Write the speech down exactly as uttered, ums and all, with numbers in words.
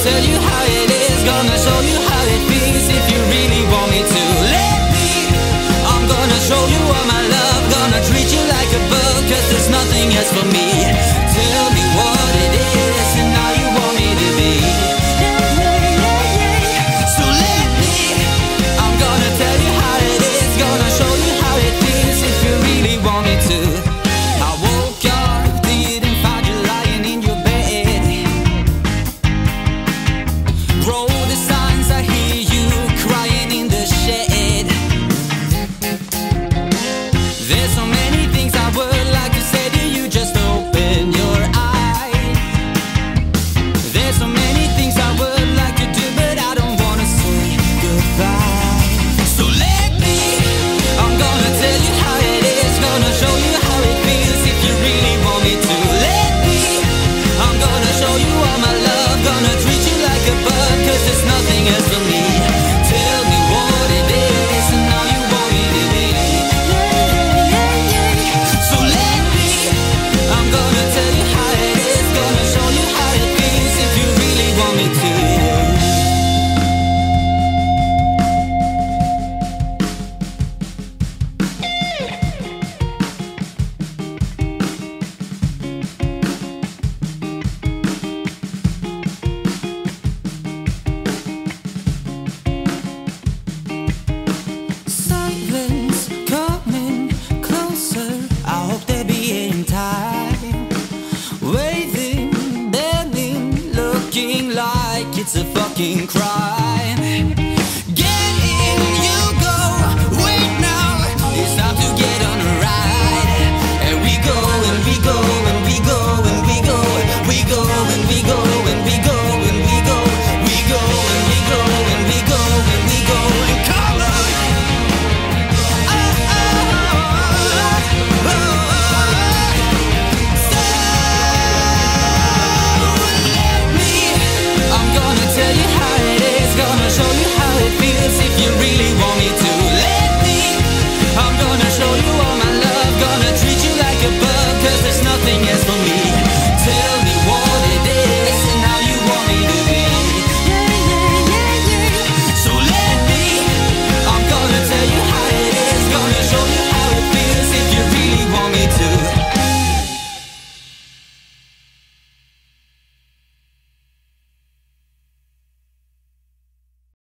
tell you how it is, gonna show you how it feels if you really want me to. Let me, I'm gonna show you all my love, gonna treat you like a bug, cause there's nothing else for me. Tell me what it is and how you want me to be. So let me, I'm gonna tell you how it is, gonna show you how it feels if you really want me to. I woke up to you and found you lying in your bed. Roll the signs, I hear you crying in the shed. There's so many things I would like to say to you, just open your eyes. There's so many things I would like to do, but I don't wanna say goodbye. So let me, I'm gonna tell you how it is, gonna show you how it feels if you really want me to. Let me, I'm gonna show you all my love, gonna treat you like a bug, cause there's nothing else for me. Tell me what it is and how you want me to be. So let me, I'm gonna tell you how it is, gonna show you how it feels if you really want me to. Silence coming closer, I hope they're being time. Waving, bending, looking like it's a fucking crime.